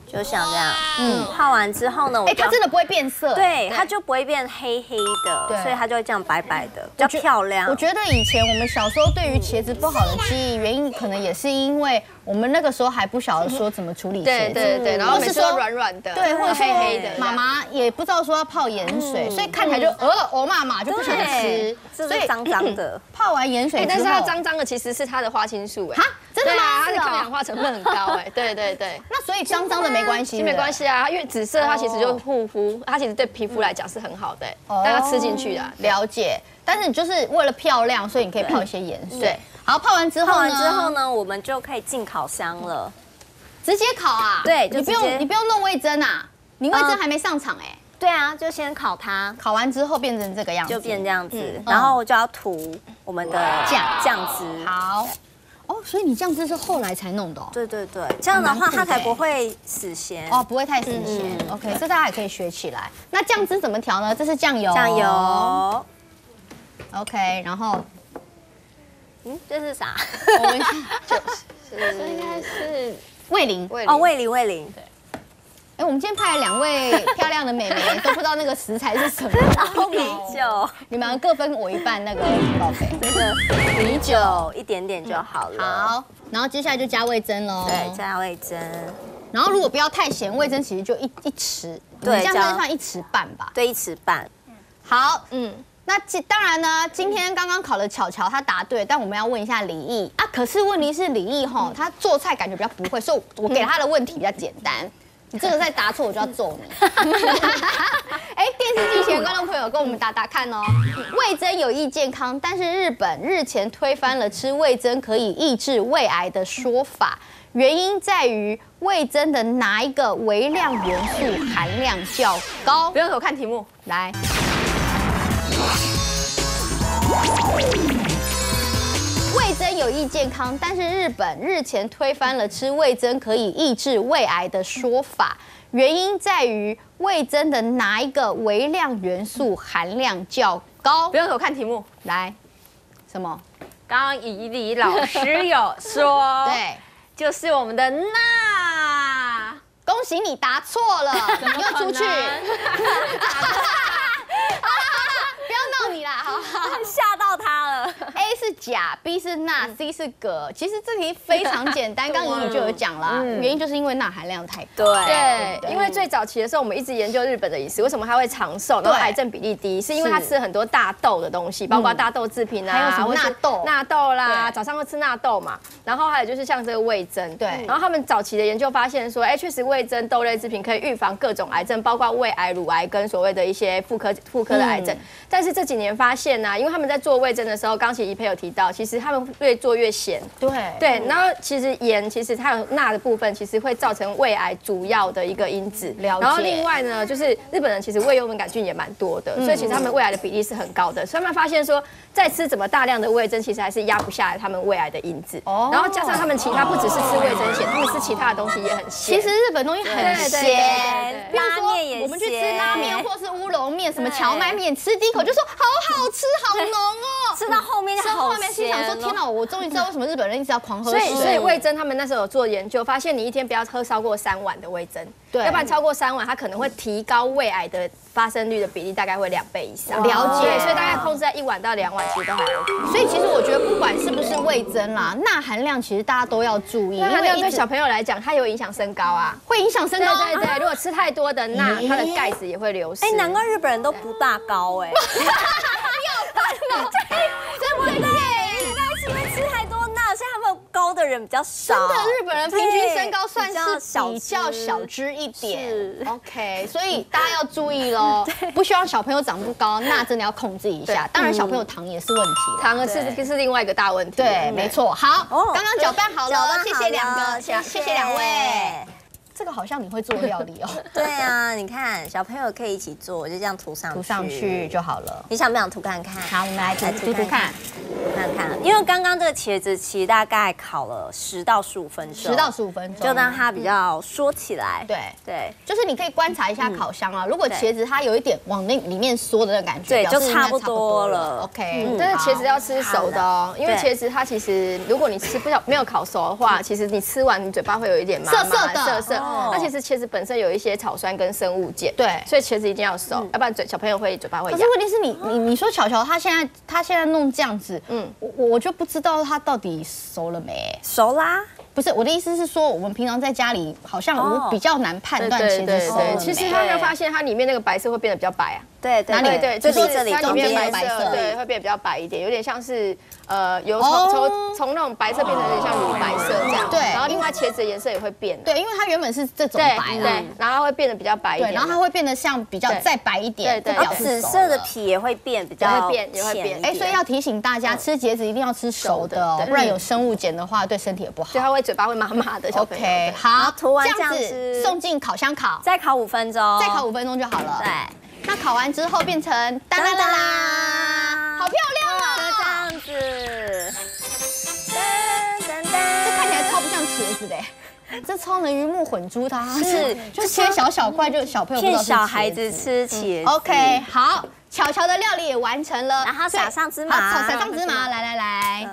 就像这样，嗯，泡完之后呢， 哎，它真的不会变色， 对，它就不会变黑黑的，所以它就会这样白白的，比较漂亮。 我觉得以前我们小时候对于茄子不好的记忆，原因可能也是因为我们那个时候还不晓得说怎么处理茄子， 对对对，然后是说软软的， 对，或者黑黑的， 妈妈也不知道说要泡盐水，所以看起来就呃哦妈妈就不想吃， 所以脏脏的。 泡完盐水， 但是它脏脏的其实是它的花青素，哎， 哈，真的吗？ 它的抗氧化成分很高，哎，对对对。 那所以脏脏的没关系， 没关系啊，因为紫色它其实就护肤，它其实对皮肤来讲是很好的，但它吃进去的。 了解，但是你就是为了漂亮，所以你可以泡一些盐水。好，泡完之后， 泡完之后呢，我们就可以进烤箱了， 直接烤啊？ 对， 你不用你不用弄味噌啊，你味噌还没上场哎。 对啊，就先烤它， 烤完之后变成这个样子， 就变这样子，然后就要涂我们的酱酱汁。 好。哦，所以你酱汁是后来才弄的哦？ 对对对，这样的话它才不会死咸哦，不会太死咸。OK， 这大家也可以学起来。那酱汁怎么调呢？这是酱油。 酱油。 OK， 然后， 嗯，这是啥？ 我们就是应该是味淋。 哦，味淋味淋。对。 哎，我们今天派了两位漂亮的美眉，都不知道那个食材是什么。 米酒， 你们各分我一半那个宝贝。 那个米酒一点点就好了。 好，然后接下来就加味噌喽。 对，加味噌。 然后如果不要太咸，味噌其实就一一匙，对，这样就算一匙半吧。 对，一匙半。 好，嗯。那当然呢，今天刚刚考的巧巧她答对，但我们要问一下李毅啊。可是问题是李毅哈，他做菜感觉比较不会，所以我给他的问题比较简单。你这个再答错，我就要揍你。哎，电视机前观众朋友跟我们打打看哦。味噌有益健康，但是日本日前推翻了吃味噌可以抑制胃癌的说法，原因在于味噌的哪一个微量元素含量较高？ 不用给我看题目， 来。味噌有益健康，但是日本日前推翻了吃味噌可以抑制胃癌的说法，原因在于味噌的哪一个微量元素含量较高？ 不用给我看题目， 来，什么？ 刚刚以李老师有说， 对， 就是我们的钠。 恭喜你答错了，你又出去。不要闹你啦，好， 吓到他了。 A 是钾 ，B 是钠 ，C 是镉。其实这题非常简单，刚刚怡宇就有讲啦，原因就是因为钠含量太高。 对，因为最早期的时候，我们一直研究日本的饮食，为什么它会长寿，然后癌症比例低，是因为它吃很多大豆的东西，包括大豆制品啊， 还有什么纳豆、 纳豆啦，早上会吃纳豆嘛。然后还有就是像这个味噌， 对。 然后他们早期的研究发现说，哎，确实味噌豆类制品可以预防各种癌症，包括胃癌、乳癌跟所谓的一些妇科妇科的癌症。但是这几年发现呢、啊，因为他们在做味噌的时候，刚才怡佩有提到，其实他们越做越咸。 对对，然后其实盐其实它有钠的部分，其实会造成胃癌主要的一个因子。 了解。 然后另外呢，就是日本人其实胃幽门杆菌也蛮多的，所以其实他们胃癌的比例是很高的。所以他们发现说，在吃怎么大量的味噌，其实还是压不下来他们胃癌的因子。哦。然后加上他们其他不只是吃味噌咸，他们吃其他的东西也很咸。 其实日本东西很咸，比如说面也我们去吃拉面或是乌龙面，什么荞麦面，吃第一口就说好好吃，好浓哦。 吃到后面就好咸。 后面心想说天哪，我终于知道为什么日本人一直要狂喝水。 所以所以味噌他们那时候有做研究，发现你一天不要喝超过三碗的味噌， 对， 要不然超过三碗，它可能会提高胃癌的发生率的比例，大概会两倍以上。 了解， 所以大概控制在一碗到两碗，其实都还 OK。 所以其实我觉得不管是不是味噌啦，钠含量其实大家都要注意， 因为对小朋友来讲，它有影响身高啊， 会影响身高。 对对对，如果吃太多的钠，它的钙质也会流失。 哎，难怪日本人都不大高哎。 又笨了，真的对。 因为吃太多钠，所以他们高的人比较少。 真的，日本人平均身高算是比较小只一点。OK， 所以大家要注意喽，不希望小朋友长不高，钠真的要控制一下。当然，小朋友糖也是问题， 糖是是另外一个大问题。 对，没错。好，刚刚搅拌好了，谢谢两个，谢谢两位。这个好像你会做料理哦。 对啊，你看小朋友可以一起做，就这样涂上去， 涂上去就好了。 你想不想涂看看？ 好，我们来涂涂涂看。 看看，因为刚刚这个茄子其实大概烤了十到十五分钟， 十到十五分钟， 就让它比较缩起来。 对对， 就是你可以观察一下烤箱啊，如果茄子它有一点往那里面缩的那个感觉， 对，就差不差不多多了。 OK， 但是茄子要吃熟的哦，因为茄子它其实如果你吃不了没有烤熟的话，其实你吃完你嘴巴会有一点麻麻涩涩的涩涩。那其实茄子本身有一些草酸跟生物碱， 对所以茄子一定要熟，要不然嘴小朋友会嘴巴会痒。 可是问题是你你你说巧巧他现在他现在弄这样子，嗯，我我就不知道他到底熟了没。 熟啦。 不是我的意思是说，我们平常在家里好像我比较难判断茄子熟了没。 其实他会发现它里面那个白色会变得比较白啊。 对对， 哪里对， 就是这里它里面中间白色，对，会变得比较白一点，有点像是呃，由从从从那种白色变成有点像乳白色这样。 对， 然后另外茄子的颜色也会变。 对，因为它原本是这种白， 对，然后它会变得比较白一点。 对，然后它会变得像比较再白一点， 对对，紫色的皮也会变比较会变，也会变。 哎，所以要提醒大家，吃茄子一定要吃熟的哦，不然有生物碱的话，对身体也不好。 所以它会嘴巴会麻麻的。 OK， 好， 涂完这样子送进烤箱烤， 再烤五分钟， 再烤五分钟就好了。 对， 那烤完之后变成哒啦啦啦，好漂亮啊！ 就这样子，噔噔噔， 这看起来超不像茄子的，这超能鱼目混珠，它是就切小小块，就小朋友骗小孩子吃茄子。 OK， 好，巧巧的料理也完成了， 然后撒上芝麻， 好，撒上芝麻，来来来，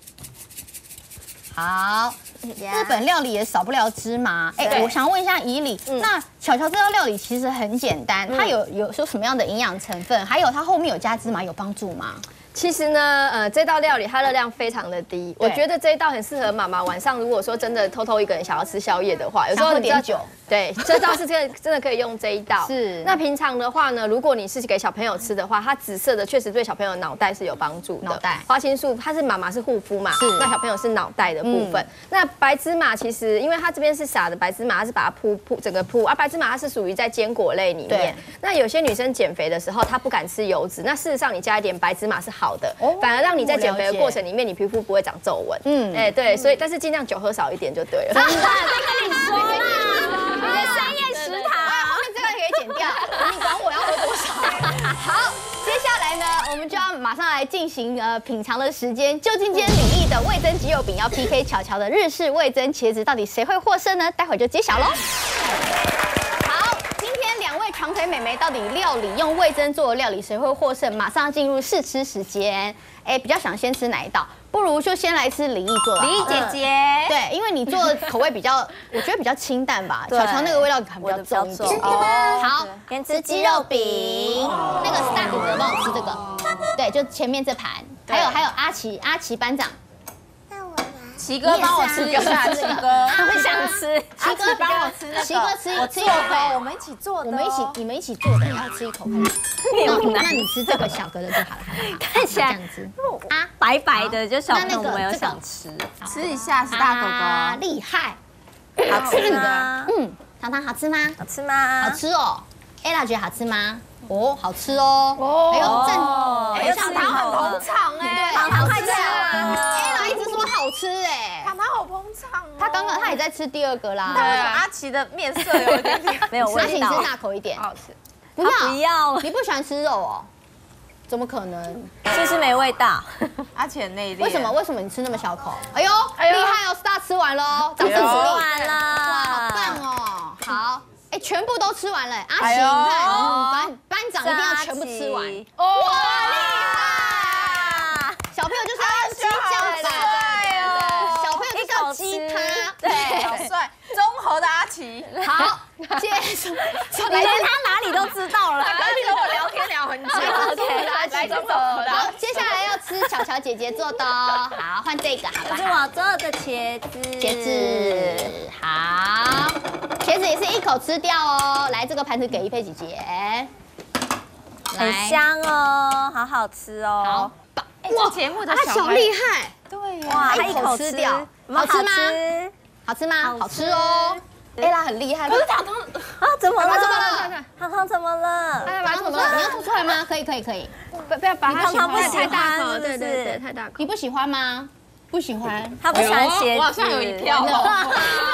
好。 日本料理也少不了芝麻，哎，我想问一下怡里，那巧巧这道料理其实很简单，它有有说什么样的营养成分？还有它后面有加芝麻有帮助吗？ 其实呢，呃，这道料理它热量非常的低，我觉得这一道很适合妈妈晚上如果说真的偷偷一个人想要吃宵夜的话，有时候喝点酒， 对，这道是真的真的可以用这一道。 是。 那平常的话呢，如果你是给小朋友吃的话，它紫色的确实对小朋友脑袋是有帮助的。 脑袋。 花青素，它是妈妈是护肤嘛， 是。 那小朋友是脑袋的部分。那白芝麻其实，因为它这边是撒的白芝麻，它是把它铺铺整个铺啊，白芝麻它是属于在坚果类里面。那有些女生减肥的时候，她不敢吃油脂，那事实上你加一点白芝麻是好的，反而让你在减肥的过程里面，你皮肤不会长皱纹。嗯，哎，对，所以但是尽量酒喝少一点就对了。 真的，再跟你说啦，你的深夜食堂， 后面这个可以剪掉，你管我要喝多少？好，接下来呢，我们就要马上来进行呃品尝的时间。究竟今天李毅的味增鸡肉饼要 P K 巧巧的日式味增茄子，到底谁会获胜呢？待会儿就揭晓喽。好，今天两位长腿美眉到底料理用味增做的料理谁会获胜？马上进入试吃时间。哎，比较想先吃哪一道？不如就先来吃李毅做的。 李毅姐姐， 对，因为你做的口味比较，我觉得比较清淡吧。巧巧那个味道比较重一点。哦，好， 先吃鸡肉饼。 那个 staff 的帮我吃这个。对，就前面这盘。还有还有阿奇阿奇班长。 那我拿。 奇哥帮我吃一下，奇哥， 他会想吃。 奇哥帮我吃那个。奇哥吃我吃一口。 我们一起做的。 我们一起你们一起做的，要吃一口看。那那你吃这个小格的就好了，好不好？ 看起来这样子啊，白白的，就小朋友没有想吃。 吃一下，是大哥哥， 厉害， 好吃吗？ 嗯，糖糖好吃吗？ 好吃吗？ 好吃哦。Ella 觉得好吃吗？哦，好吃哦。哦，哎呦，正， 哎呦， 糖糖很捧场哎， 糖糖快吃 ！Ella 一直说好吃哎， 糖糖好捧场。 他刚刚他也在吃第二个啦。 但为什么阿奇的面色有一点点没有味道？ 你吃大口一点， 好吃。 不要不要， 你不喜欢吃肉哦？怎么可能？ 是不是没味道？ 阿奇很内敛。 为什么？为什么你吃那么小口？哎呦，厉害哦 ！Star 吃完喽，掌声鼓励。 完了， 哇，好棒哦！好，哎，全部都吃完了。阿奇，你看，班班长一定要全部吃完。哇，厉害！小朋友就是要鸡酱吧？小朋友就是要鸡咖， 对，好帅，综合的阿奇。 好，接着， 你连他哪里都知道了。 刚刚跟我聊天聊很久。 OK， 来综合的。 好，接下来要吃巧巧姐姐做的哦。好，换这个，好吧？ 这是我做的茄子。 茄子，好，茄子也是一口吃掉哦。来，这个盘子给一佩姐姐。 很香哦，好好吃哦。 好， 哇，节目的小厉害。 对呀， 哇， 一口吃掉，好吃吗？好吃吗？好吃哦。Ella 很厉害。可是糖糖啊，怎么了？ 怎么了？ 糖糖怎么了？ 糖糖怎么了？你要吐出来吗？可以，可以，可以。 不不要把它糖糖不喜太大口， 欢， 对对对，太大口。 你不喜欢吗？不喜欢。 他不喜欢茄子。 我好像有一票。 完了，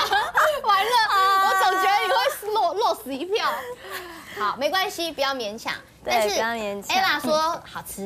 我总觉得你会落落死一票。好，没关系，不要勉强。但是 Ella 说好吃。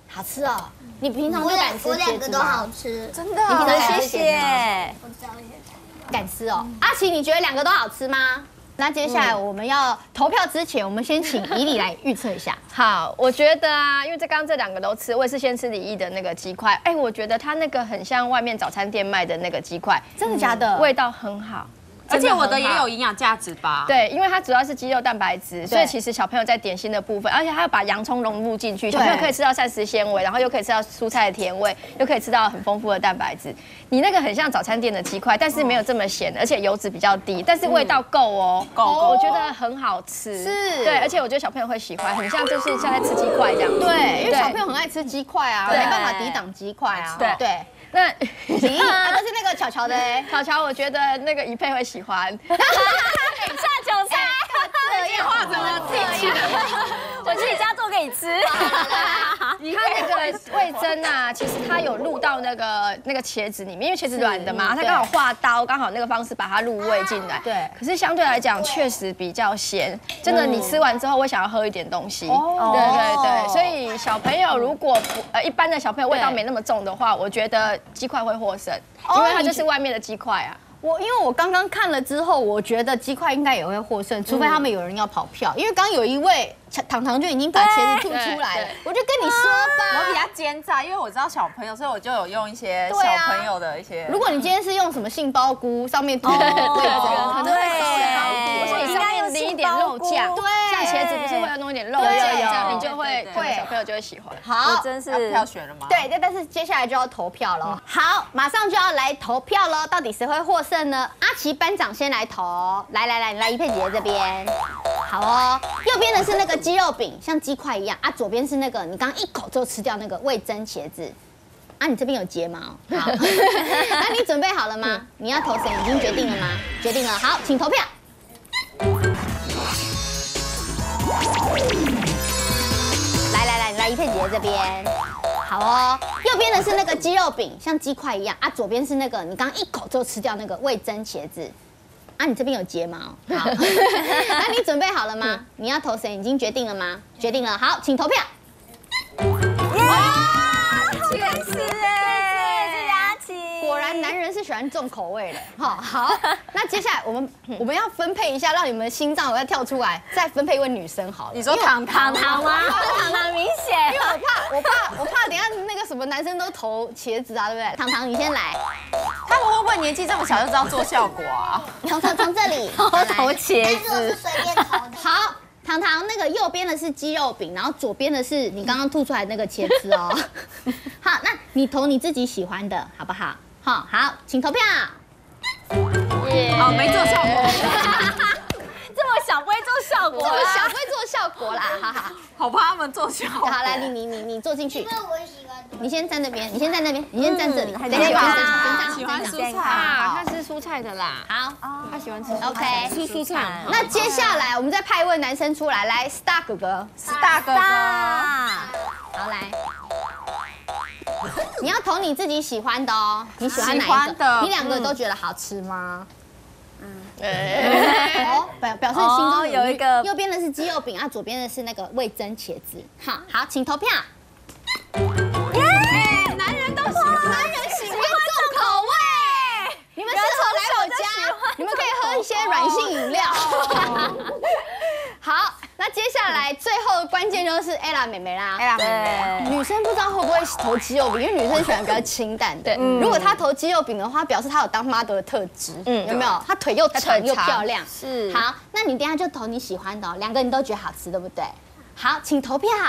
好吃哦。你平常就敢吃茄子吗？ 我两个都好吃， 真的。 你平常敢吃谢茄子吗？ 谢。 我知道现在。 敢吃哦。阿奇，你觉得两个都好吃吗？那接下来我们要投票之前，我们先请怡里来预测一下。 好，我觉得啊，因为这刚刚这两个都吃，我也是先吃李毅的那个鸡块。哎，我觉得它那个很像外面早餐店卖的那个鸡块， 真的假的？ 味道很好。 而且我的也有营养价值吧？ 对，因为它主要是肌肉蛋白质，所以其实小朋友在点心的部分，而且它要把洋葱融入进去，小朋友可以吃到膳食纤维，然后又可以吃到蔬菜的甜味，又可以吃到很丰富的蛋白质。你那个很像早餐店的鸡块，但是没有这么咸，而且油脂比较低，但是味道够哦，够，我觉得很好吃。 是， 对，而且我觉得小朋友会喜欢，很像就是像在吃鸡块这样。 对，因为小朋友很爱吃鸡块啊，没办法抵挡鸡块啊。 对对。 那李毅，那就是那个巧巧的嘞。 巧巧，我觉得那个怡佩会喜欢。 下酒菜， 这样话怎么这样？ 我去你家做给你吃。 你看那个味噌啊，其实它有入到那个那个茄子里面，因为茄子软的嘛，它刚好划刀，刚好那个方式把它入味进来。 对。 可是相对来讲，确实比较咸。真的，你吃完之后会想要喝一点东西。哦。对对对，所以小朋友如果不呃一般的小朋友味道没那么重的话，我觉得鸡块会获胜，因为它就是外面的鸡块啊。 我因为我刚刚看了之后，我觉得鸡块应该也会获胜，除非他们有人要跑票。因为刚刚有一位糖糖就已经把茄子吐出来了，我就跟你说吧， 我比较奸诈，因为我知道小朋友，所以我就有用一些小朋友的一些。 如果你今天是用什么杏鲍菇，上面涂味噌，可能会稍微好一点， 或者你上面淋一点肉酱， 对， 像茄子不是会要弄一点肉酱，这样你就会，会小朋友就会喜欢。 好， 真是票选了吗？ 对，但是接下来就要投票了。好，马上就要来投票了，到底谁会获胜呢？阿奇班长先来投，来来来，你来怡佩姐姐这边。好哦，右边的是那个鸡肉饼，像鸡块一样啊，左边是那个你刚刚一口就吃掉那个味噌茄子。啊，你这边有睫毛，好，那你准备好了吗？你要投谁？已经决定了吗？决定了，好，请投票。来来来，你来怡佩姐姐这边。好哦，右边的是那个鸡肉饼，像鸡块一样啊，左边是那个你刚刚一口就吃掉那个味噌茄子。啊，你这边有睫毛，好，那你准备好了吗？你要投谁？已经决定了吗？决定了，好，请投票。 确实哎，这阿奇， 果然男人是喜欢重口味的，哈，好，那接下来我们我们要分配一下，让你们的心脏要跳出来，再分配一位女生好了。 你说糖糖糖吗？糖糖明显， 因为我怕我怕我怕等下那个什么男生都投茄子啊，对不对？糖糖你先来， 他们会不会年纪这么小就知道做效果啊？ 从从从这里， 我投茄但是我是子。 随便投的。 好。糖糖，那个右边的是鸡肉饼，然后左边的是你刚刚吐出来的那个茄子哦。好，那你投你自己喜欢的，好不好？好，好，请投票。 好，没做效果， 这么小不会做效果这么啊？ 小不会做效果啦，哈哈。 好怕他们做效果。 好，来，你你你你坐进去因，为我喜欢你先站那边，你先站那边，你先站这里。 嗯等一下， 很喜欢先站蔬菜啊，他吃蔬菜的啦。 好他喜欢吃 ，OK。 吃蔬菜。 那接下来我们再派一位男生出来，来 ，Star 哥哥， 大哥哥， 好来。你要投你自己喜欢的哦，你喜欢哪喜欢一个？ 的你两个都觉得好吃吗？ 哎， 哦，表表示心中哦有一个右边的是鸡肉饼啊，左边的是那个味噌茄子。好，好，请投票。 男人都喜欢， 男人喜欢重口味，你们适合来我家，你们可以喝一些软性饮料。好，那接下来最后关键就是 Ella 妹妹啦。 Ella 妹妹， 对， 女生不知道会不会投鸡肉饼，因为女生喜欢比较清淡的。如果她投鸡肉饼的话，表示她有当 model 的特质， 嗯有没有？她腿又长又漂亮。 是好，那你等一下就投你喜欢的哦，两个你都觉得好吃，对不对？好，请投票。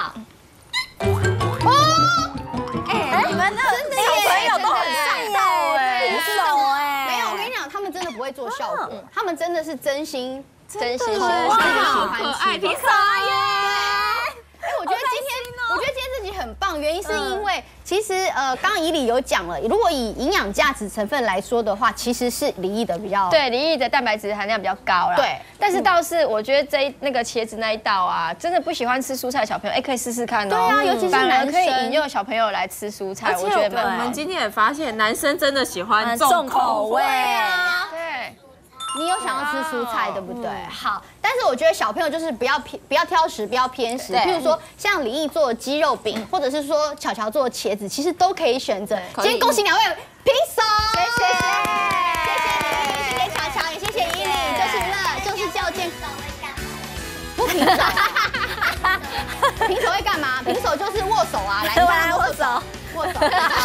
哎，你们的小朋友都很上道哎， 很懂哎。 没有，我跟你讲，他们真的不会做效果，他们真的是真心真心喜哇欢。 好可爱， 吃的披萨耶！ 哎，我觉得今天，我觉得今天这集很棒，原因是因为其实呃，刚刚以里有讲了，如果以营养价值成分来说的话，其实是李毅的比较对，李毅的蛋白质含量比较高啦。 对， 但是倒是我觉得这一那个茄子那一道啊，真的不喜欢吃蔬菜的小朋友，哎，可以试试看哦。 对啊尤其是反而男生可以引诱小朋友来吃蔬菜，我觉得我蛮好们今天也发现，男生真的喜欢嗯重口味重口味啊。 对。 你有想要吃蔬菜，对不对？好，但是我觉得小朋友就是不要偏不要挑食，不要偏食。譬如说像李毅做的鸡肉饼，或者是说巧巧做的茄子，其实都可以选择。今天恭喜两位平手，谢谢谢谢谢谢巧巧，也谢谢依琳，就是娱乐，就是较健康。不平手，平手会干嘛？平手就是握手啊，来， 来握手， 握手。